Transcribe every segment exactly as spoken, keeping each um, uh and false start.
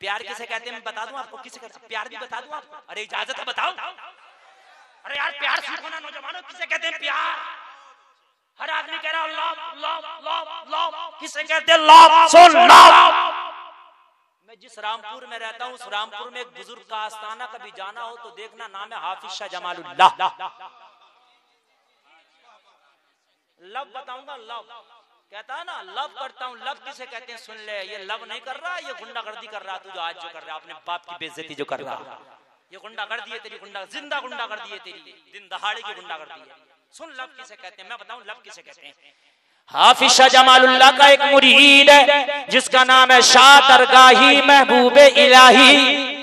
प्यार किसे कहते हैं मैं बता दूं आपको, किसे कहते हैं प्यार भी बता दूं आपको? अरे इजाजत है बताओ। अरे यार प्यार सीखो ना नौजवानों, किसे कहते हैं प्यार? हर आदमी कह रहा लव लव लव लव, किसे कहते हैं लव? सुन लव। मैं जिस रामपुर में रहता हूँ उस रामपुर में एक बुजुर्ग का आस्थाना कभी जाना हो तो देखना, नाम है हाफिज शाह जमालुल्लाह। लव बताऊंगा, लव कहता है ना, लव करता हूँ। लव किसे कहते हैं सुन ले, ये लव नहीं कर रहा, ये गुंडागर्दी कर रहा। तू जो आज जो कर रहा, अपने बाप की बेइज्जती जो कर रहा, ये गुंडागर्दी है तेरी, गुंडा जिंदा गुंडागर्दी है तेरी, दिन दहाड़े की गुंडागर्दी है। सुन लव किसे कहते हैं, मैं बताऊं लव किसे कहते हैं। हाफिज शाह जमालुल्लाह का एक मुरीद है जिसका नाम है शाह दरगाही महबूबे इलाही।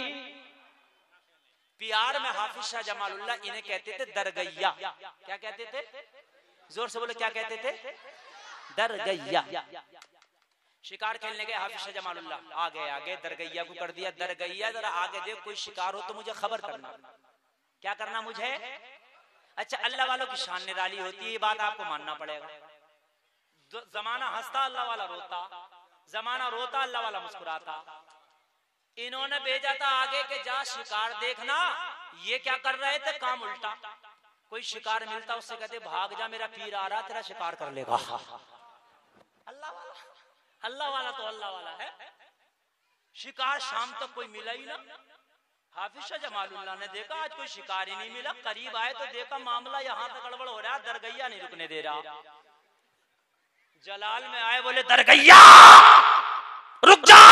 प्यार में हाफिज शाह जमालुल्लाह इन्हें कहते थे दरगैया। क्या कहते थे? जोर से बोलो, क्या कहते थे? दरगैया। शिकार खेलने गए हाफिज शाह जमालुल्लाह, आगे आगे दरगैया को कर दिया, दरगैया जरा आगे देख, कोई शिकार हो तो मुझे खबर करना। क्या करना मुझे? अच्छा, अल्लाह वालों की शान निराली होती है, ये बात आपको मानना पड़ेगा। जमाना हंसता अल्लाह वाला रोता, जमाना रोता अल्लाह वाला मुस्कुराता। इन्होंने भेजा था आगे के जा शिकार देखना, ये क्या कर रहे थे? काम उल्टा। कोई शिकार मिलता उससे कहते भाग जा, मेरा पीर आ रहा, तेरा शिकार कर लेगा। अल्लाह वाला, अल्लाह वाला तो अल्लाह वाला है। शिकार शाम तक कोई मिला ही ना। हाफिज शाह जमालुल्लाह ने देखा आज कोई शिकार ही नहीं मिला, करीब आए तो देखा मामला यहाँ तक गड़बड़ हो रहा है, दरगैया नहीं रुकने दे रहा। जलाल में आए, बोले दरगैया रुक जा,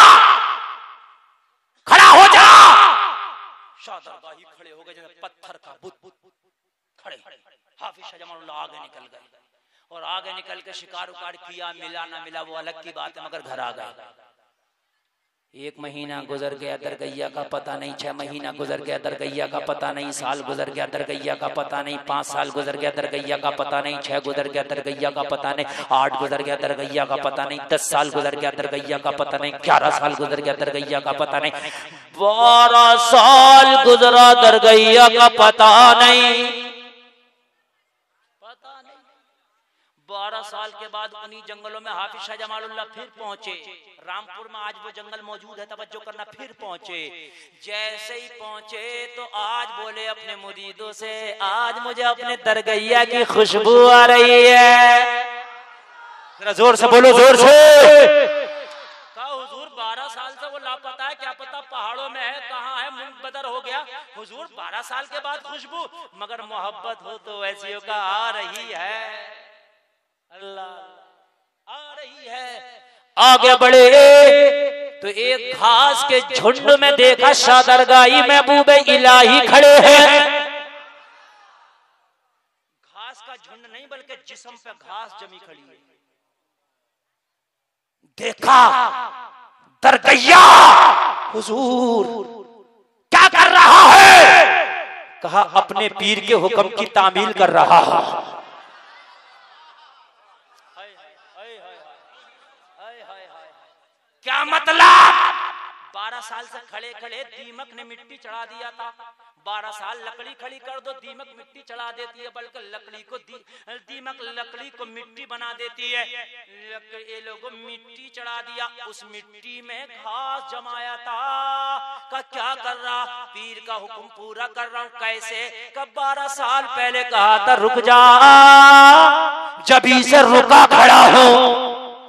खड़ा हो जा। शाह दरगाही खड़े हो गए जैसे पत्थर का बुत खड़े। हाफिज शाह जमालुल्लाह आगे निकल गए और आगे निकल के शिकार उकार किया, मिला ना मिला वो अलग की बात है, मगर घर आ गए। एक महीना गुजर गया, दरगैया का पता नहीं। छह महीना गुजर गया, दरगैया का पता नहीं। साल गुजर गया, दरगैया का पता नहीं। पांच साल गुजर गया, दरगैया का पता नहीं। छह गुजर गया, दरगैया का पता नहीं। आठ गुजर गया, दरगैया का पता नहीं। दस साल गुजर गया, दरगैया का पता नहीं। ग्यारह साल गुजर गया, दरगैया का पता नहीं। बारह साल गुजरा, दरगैया का पता नहीं। बारह साल के बाद उन्हीं जंगलों में हाफिज शाह जमालुल्लाह फिर पहुंचे। रामपुर में आज वो जंगल मौजूद है, तवज्जो करना। फिर पहुंचे, जैसे ही पहुंचे तो आज बोले अपने मुरीदों से, आज मुझे अपने दरगैया की खुशबू आ रही है। जरा जोर से बोलो, जोर से। कहा हुजूर बारह साल से वो लापता है, क्या पता पहाड़ों में है, कहाँ है, मुल्क बदर हो गया। हुजूर बारह साल के बाद खुशबू, मगर मोहब्बत हो तो ऐसी का आ रही है। अल्लाह आ रही है। आगे बढ़े तो एक घास के झुंड में देखा शाह दरगाही महबूबे इलाही खड़े हैं। घास का झुंड नहीं बल्कि जिस्म पे घास जमी खड़ी है। देखा दरगैया, हुजूर क्या कर रहा है? कहा अपने पीर के हुक्म की तामील कर रहा है। क्या मतलब? बारह साल से खड़े खड़े दीमक ने मिट्टी चढ़ा दिया था। बारह साल लकड़ी खड़ी कर दो, दीमक मिट्टी चढ़ा देती है, बल्कि लकड़ी को दी, दीमक लकड़ी को मिट्टी बना देती है। ये लोगों मिट्टी चढ़ा दिया, उस मिट्टी में घास जमाया था। का क्या कर रहा? पीर का हुक्म पूरा कर रहा हूँ। कैसे? कब बारह साल पहले कहा था रुक जा, जभी से रुका खड़ा हो।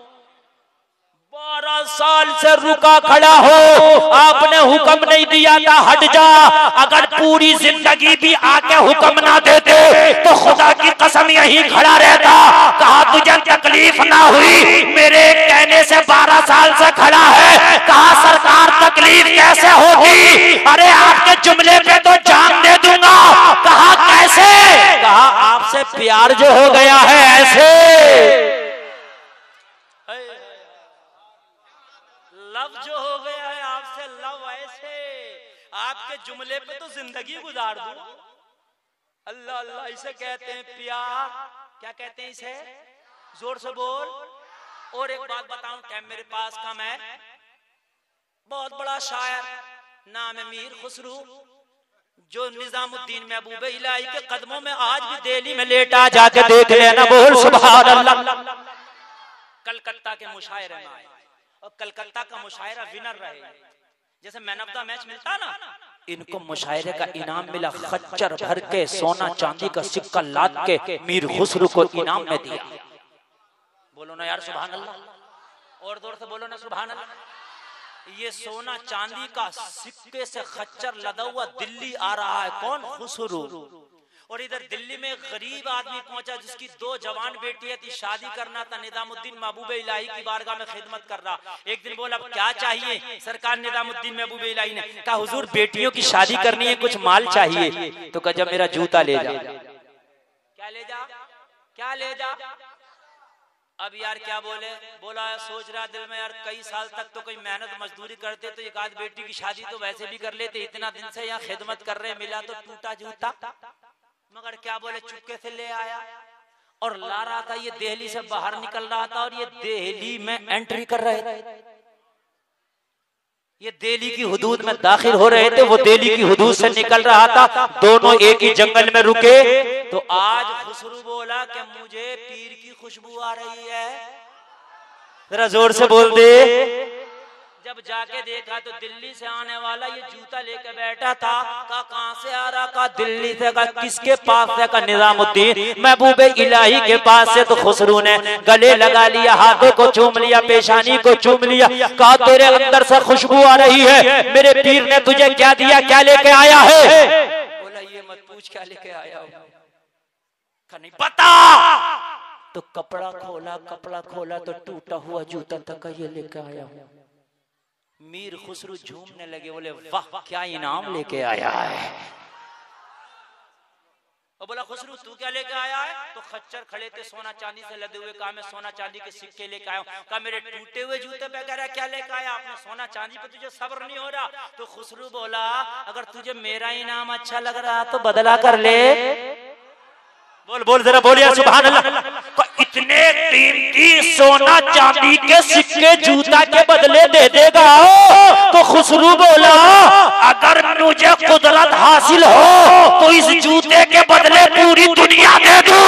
साल से रुका खड़ा हो, आपने हुक्म नहीं दिया था हट जा। अगर पूरी जिंदगी भी आके हुक्म ना देते तो खुदा की कसम यहीं खड़ा रहता। कहा तुझे तकलीफ ना हुई, मेरे कहने से बारह साल से खड़ा है। कहा सरकार तकलीफ कैसे होगी? अरे आपके जुमले पे तो जान दे दूंगा। कहा कैसे? कहा आपसे प्यार जो हो गया है ऐसे। लव जो हो गया है आपसे, लव ऐसे। आपके जुमले पे तो जिंदगी गुजार दूं। अल्लाह अल्लाह, इसे कहते हैं प्यार। क्या कहते हैं इसे? जोर से बोल। और एक बात बताऊं, क्या मेरे पास कम है? बहुत बड़ा शायर, नाम है मीर खुसरू, जो निजामुद्दीन महबूबे इलाही के कदमों में आज भी दिल्ली में लेटा, जाके देख लेना। बोल सुभान अल्लाह। कलकत्ता के मुशायरे में आए और कलकत्ता का मुशायरा विनर रहे। जैसे मैन ऑफ द मैच मिलता ना, इनको मुशायरे का इनाम मिला, खच्चर भर के सोना चांदी का सिक्का लाद के मीर खुसरू को इनाम में दिया। बोलो ना यार सुभान अल्लाह, और जोर से बोलो ना सुभान अल्लाह। ये सोना चांदी का सिक्के से खच्चर लदा हुआ दिल्ली आ रहा है, कौन? खुसरू। और इधर दिल्ली में गरीब आदमी पहुंचा जिसकी दो जवान बेटियां थी, शादी करना था। निजामुद्दीन महबूब इलाही की बारगाह में खिदमत कर रहा। एक दिन बोला क्या चाहिए? सरकार निजामुद्दीन महबूब इलाही ने कहा हुजूर बेटियों की शादी करनी है, कुछ माल चाहिए। तो कहा जब मेरा जूता ले जा। क्या ले जा? क्या ले जा? अब यार क्या बोले? बोला सोच रहा दिल में यार कई साल तक तो कोई मेहनत मजदूरी करते तो एक आध बेटी की शादी तो वैसे भी कर लेते, इतना दिन से यहाँ खिदमत कर रहे, मिला तो टूटा जूता। मगर क्या बोले, चुपके से ले आया और ला रहा था। ये दिल्ली से बाहर निकल रहा था और ये दिल्ली में एंट्री कर रहे थे, ये दिल्ली की हुदूद में दाखिल हो रहे थे, वो दिल्ली की हुदूद से निकल रहा था। दोनों एक ही जंगल में रुके। तो आज खुसरू बोला कि मुझे पीर की खुशबू आ रही है। जरा जोर से बोल दे। जब जाके देखा तो दिल्ली से आने वाला ये जूता लेके बैठा था। कहा कहां से आ रहा? कहा दिल्ली से। कहा किसके पास से? कहा निजामुद्दीन महबूब इलाही के पास से। तो खुसरू ने गले लगा लिया, हाथों को चूम लिया, पेशानी को चूम लिया। कहा तेरे अंदर से खुशबू आ रही है, मेरे पीर ने तुझे क्या दिया, क्या लेके आया है? बोला ये मत पूछ क्या लेके आया हो। कहा नहीं बता। तो कपड़ा खोला, कपड़ा खोला तो टूटा हुआ जूता तक ये लेके आया हूं। मीर खुसरू झूमने लगे, बोले वाह क्या इनाम लेके आया है। और बोला खुसरू तू क्या लेके आया है? तो खच्चर खड़े थे सोना चांदी से लदे हुए। कहा मैं सोना चांदी के सिक्के लेके आया हूं। कहा मेरे टूटे हुए जूते पे कह रहा क्या लेके आया? आपने सोना चांदी पे तुझे सब्र नहीं हो रहा? तो खुसरू बोला अगर तुझे मेरा इनाम अच्छा लग रहा तो बदला कर ले। बोल बोल जरा बोलिए सुभान अल्लाह। इतने कीमती सोना चांदी के सिक्के जूता के बदले दे देगा? तो खुसरू बोला अगर मुझे कुदरत हासिल हो तो इस जूते के बदले पूरी दुनिया दे दूं।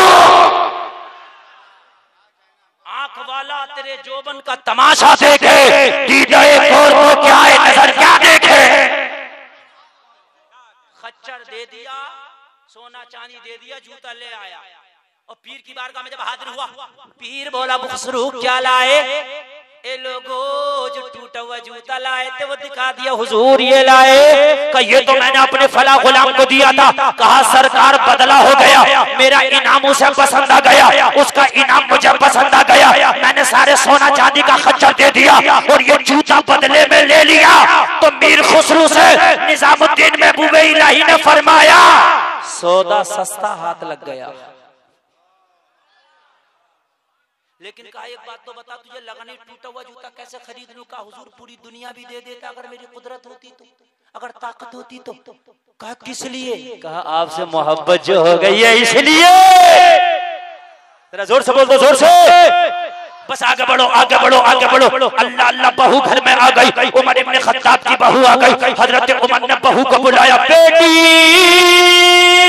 आंख वाला तेरे जोबन का तमाशा देखे, दीदा एक और तो क्या है, नजर क्या देखे। खच्चर दे दिया, सोना चांदी दे दिया, जूता ले आया। और पीर की बारगाह में जब हाजिर हुआ, पीर बोला खुसरू क्या लाए? ए लोगो जो टूटा हुआ जूता लाए थे वो दिखा दिया। हुजूर ये लाए। कहा ये तो मैंने अपने फला गुलाम को दिया था। कहा सरकार बदला हो गया, मेरा इनाम उसे पसंद आ गया, उसका इनाम मुझे पसंद आ गया, मैंने सारे सोना चांदी का खच्चर दे दिया और ये जूता बदले में ले लिया। तो मीर खुसरू से निजामुद्दीन महबूब इलाही ने फरमाया सौदा सस्ता हाथ लग गया। लेकिन कहा एक बात तो बता, तुझे लगा नहीं टूटा हुआ जूता कैसे खरीद लूं? कहा हुजूर पूरी दुनिया भी दे देता अगर मेरी कुदरत होती तो, अगर ताकत होती तो। कहा किस लिए? कहा आपसे मोहब्बत जो हो गई है इसलिए। जरा जोर से बोल दो, जोर से। बस आगे बढ़ो, आगे बढ़ो, आगे बढ़ो। अल्लाह अल्लाह बहू घर में आ गई। उमर इब्ने खत्ताब की बहू आ गई। हजरत उमर ने बहू को बुलाया, बेटी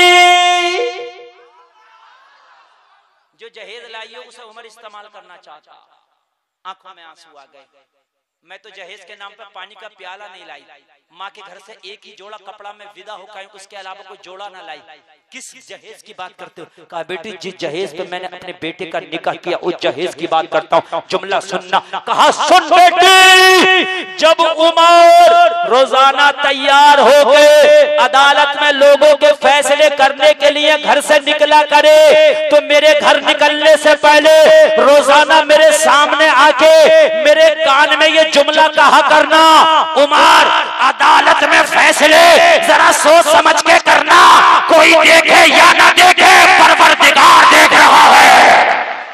जो जहेज लाई है उसे उमर इस्तेमाल करना चाहता। आंखों में आंसू आ गए। मैं तो जहेज के नाम पर पानी का प्याला नहीं लाई, माँ के घर से एक ही जोड़ा कपड़ा में विदा होकर उसके अलावा कोई जोड़ा ना लाई। किस जहेज की बात करते हो? कहा बेटी जिस जहेज पे मैंने अपने बेटे का निकाह किया उस जहेज की बात करता हूँ, जुमला सुनना। कहा सुन बेटी, जब उमर रोजाना तैयार हो गए अदालत में लोगों के फैसले करने के लिए घर से निकला करे तो मेरे घर निकलने से पहले रोजाना मेरे सामने आके मेरे कान में ये जुमला कहा करना, उमर अदालत में फैसले जरा सोच समझ के करना, कोई देखे या ना देखे परवरदिगार देख रहा है।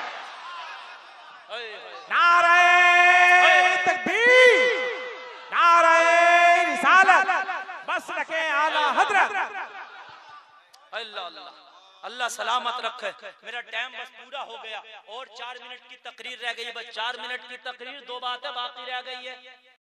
नारे तकबीर, नारे रिसालत, बस रखे आला हजरत। अल्लाह अल्लाह अल्लाह सलामत रखे। मेरा टाइम बस पूरा हो गया और चार मिनट की तकरीर रह गई है। बस चार मिनट की तकरीर, दो बातें बाकी रह गई है।